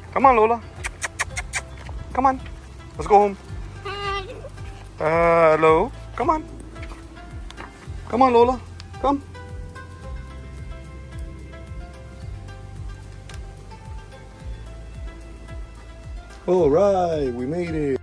Come on, Lola. Come on. Let's go home. Hello. Come on. Come on, Lola. Come. All right, we made it.